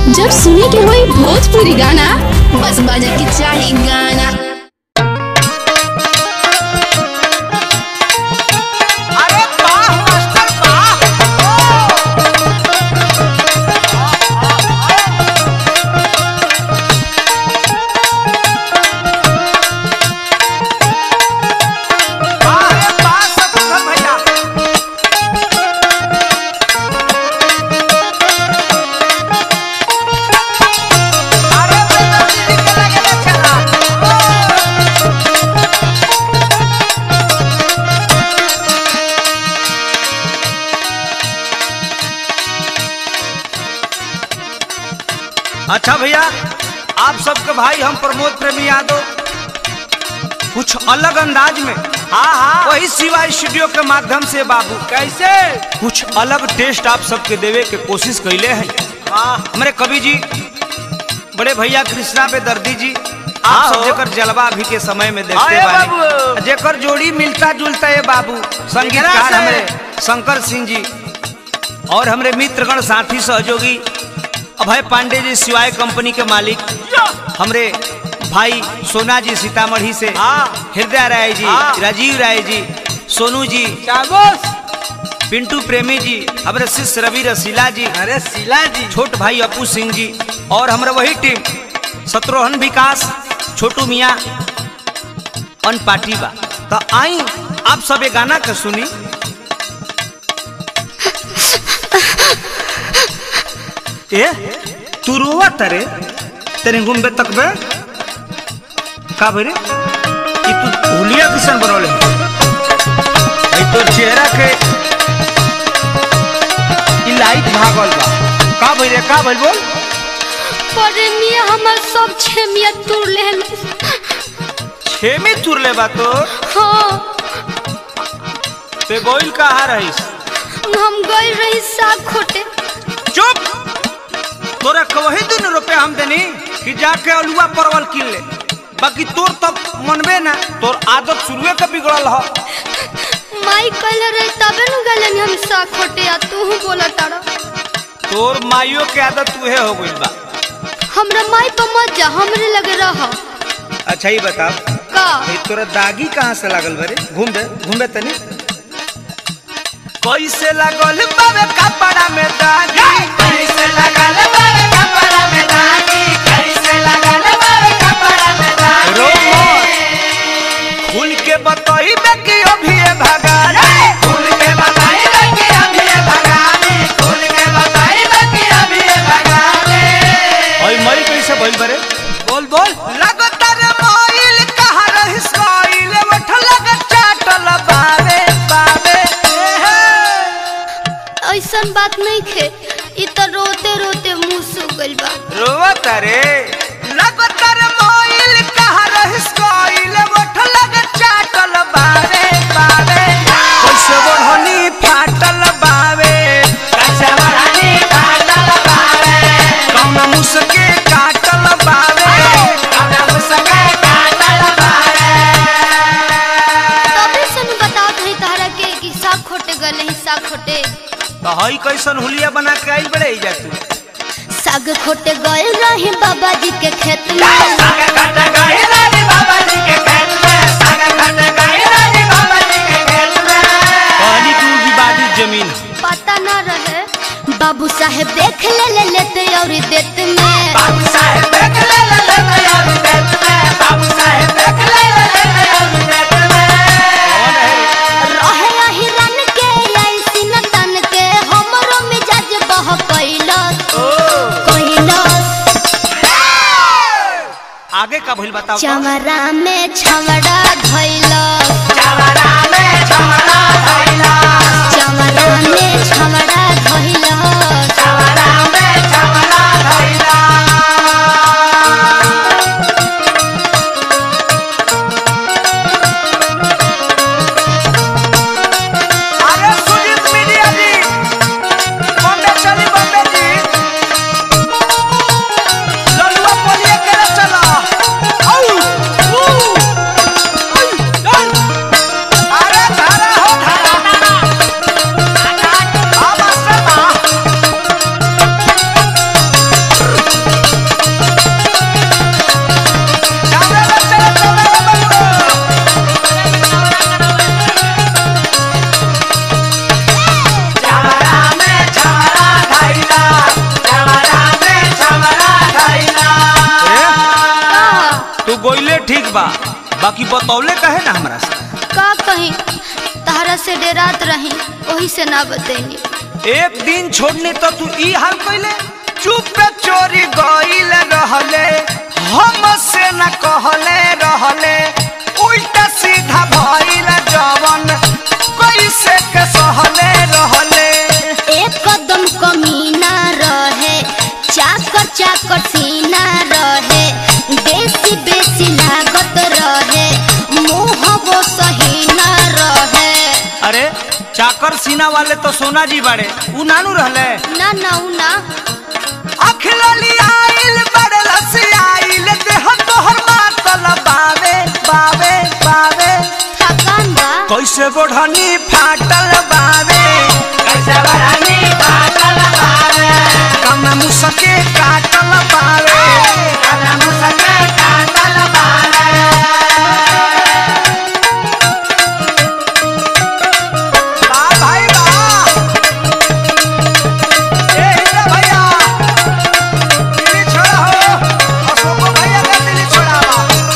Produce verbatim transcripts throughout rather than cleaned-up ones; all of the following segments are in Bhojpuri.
जब सुने के होई भोजपुरी गाना बस बजे के चाही गाना। अच्छा भैया, आप सबके भाई हम प्रमोद प्रेमी यादव कुछ अलग अंदाज में हाँ हाँ वही शिवा स्टूडियो के माध्यम से बाबू कैसे कुछ अलग टेस्ट आप सबके देवे के कोशिश कैले हैं। हमारे कवि जी बड़े भैया कृष्णा पे दर्दी जी आप सब जेकर जलवा अभी के समय में देखते बानी, जेकर जोड़ी मिलता जुलता है बाबू संगीतकार हमारे शंकर सिंह जी और हमारे मित्रगण साथी सहयोगी अभय पांडे जी शिवाय कंपनी के मालिक, हमरे भाई सोना जी सीतामढ़ी से, हृदय राय जी, राजीव राय जी, सोनू जी, पिंटू प्रेमी जी, हमारे शिष्य रवि रसीला जी, अरे सीला जी, छोट भाई अपू सिंह जी और हमारे वही टीम शत्रुघ्न विकास, छोटू मियाँ अन पार्टी बा। तो आई आप सब ये गाना के सुनी। ए तू रोवा तरे तेरे घूमबे तक बे का भरे कि तू होलिया किसान बनौले भाई तोर चेहरा के ई लाइट भागल बा का भरे का भइल बोल परे मिया हमर सब छेमिया तुर लेहल छेमी तुर ले बा तो हां ते गोइल कहां रहिस हम गइल रही साग खोटे। चुप तोरा कवही दिन रुपए हम देनी कि जाके अलुआ परवल किन ले, बाकी तोर तब मनबे ना तोर आदत शुरुए के बिगड़ल ह। माई कहले रही तबे न गलन हम साग खोटे आ तू बोला तारा तोर माइयो के आदत तुहे हो गइल बा। हमरा माई पर मत जा, हमरे लगे रह। अच्छा ही बता का ए तोरा दागी कहां से लागल बरे घूम बे घूम बे तनी कैसे लागल बाबे कपड़ा में दागी कैसे लागल बाबे कपड़ा में दागी कैसे लागल बाबे कपड़ा में दागी रो खुल के बताई बे कि अभी ये भगानी खुल के बताई बे कि अभी ये भगानी खुल के बताई बे कि अभी ये भगानी ओए मई कैसे भइल बरे बोल बोल लगता रे मोइल कहां रहिस कोइल उठ लग चाटल बाबे बाबे ऐसन बात नहीं खे इ तो रोते रोते मुंह सूख गइल बा। रोवत रे लगत रे मोइल कहां रहिस कोइल उठ लग चाटल बाबे बाबे कैसे बढ़नी फाटल बाबे कैसे बढ़नी फाटल बाबे कौन मुसके काटल बाबे कौन मुसके काटल बाबे तबे सन बतात है तारा के कि साग खोटे गले ही साग खोटे तो हई कैसन हुलिया बना के आइल बड़े जा तू साग खोटे गए रहे बाबा जी के खेत में साग खोटे गए रहे बाबा जी के खेत में साग खोटे गए रहे बाबा जी के खेत में पानी की विवादित जमीन पता ना रहे बाबू साहेब देख ले ले लेते और देते में बाबू साहेब देख ले ले लेते और देते में बाबू साहेब देख ले ले लेते और देते में कौन है रहे यही रन के ऐसी न तन के हमरो मिजाज बह कैलस कैलस आगे का भइल बताओ चमरा में छमड़ा धइलस चमरा में छमड़ा धइलस चमरा में छमड़ा धइलस चमरा में छमड़ा धइलस अरे सुजीत मीडिया जी बॉम्बे चली बॉम्बे जी ललुआ बोलिए करे चला औ ऊ अरे धारा हो धारा अब सब गोइले ठीक बा, बाकी बतौले कहे ना हमरा से। का कहीं तहरा से डेरात रही वही से ना बतैनी। एक दिन छोड़ने तो तू ई हाल कइले, चुप पे चोरी गइल रहले, हम से न कहले रहले, उल्टा सीधा भइल जवन कैसे के सहले रहले। एक कदम कमीना रहे, चाकर चाकर सीना रहे, बेसी बेसी लागत रहे, मुँह वो सही ना रहे। अरे चाकर सीना वाले तो सोना जी बाड़े, उ नानू रहले ना ना उ ना। अखलली आइल बड़े लसी आइल, देह तोहर मातल बावे बावे बावे। थकान बा कैसे बढ़नी फाटल बावे, कैसे बढ़नी फाटल बावे, कम मुसके काटल बावे, कम मुसके काटल बावे। वाह भाई वाह, ए हिंदा भैया दिल्ली छोड़ा हो, अशोक भैया का दिल्ली छोड़ावा।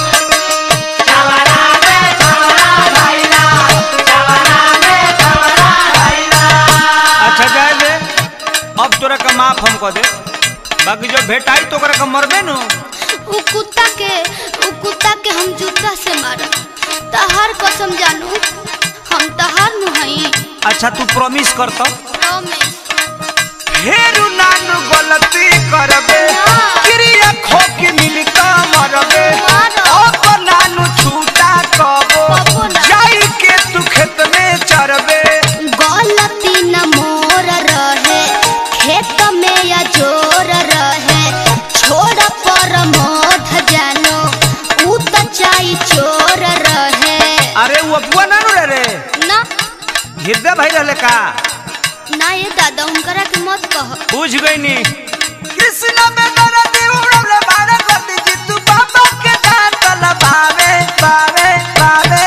चवरा में चवरा भैया, चवरा में चवरा भैया। अच्छा जाए दे, अब तोरा का माफ हम कह दे, बाकी जो भेटाई तो ओकरा का मरबे नु। उ कुत्ता के उ कुत्ता के हम जूता से मारा, तहार कसम जानू हम तहार नु हई। अच्छा तू प्रॉमिस कर तो, प्रॉमिस। फेरू नानू गलती करबे, ना। क्रिया खो के मिलता मरबे, मारो। अब नानू छूटा कबो, कबो ना। जाई के तू खेत में चरबे। गलती न मोर रहे, खेत में या जोर रहे, छोड़ पर मोध जानो उ त चाई चोर रहे। अरे वो अबुआ नानू रे रे ना हृदय भाई रहले का, ना ये दादा उनकरा के मत कह। बुझ गई नी। कृष्ण में दर्द उड़ले बाड़ा गति जी, तू बाबा के दांतल बावे बावे बावे।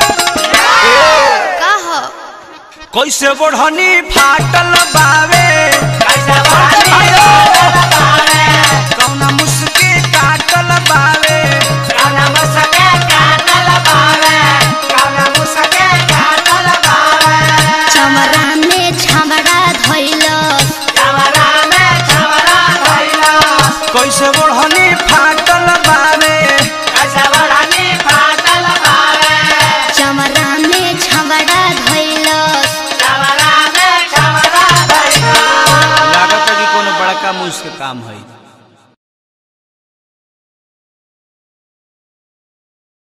का हो कैसे बढ़नी फाटल बावे, कैसे बढ़नी फाटल बावे, कौना मुसके काटल बावे, कौना मुसके काटल बावे, कौना मुसके काटल बावे। चमरा में छमड़ा धइलस, चवरा में चवरा धइलस, कैसे बढ़नी फाटल बावे, कैसे बढ़नी फाटल बावे, चमरा में छमड़ा धइलस। चवरा में चवरा धइलस। लागत है कि कोनो बड़का मुझ के काम है।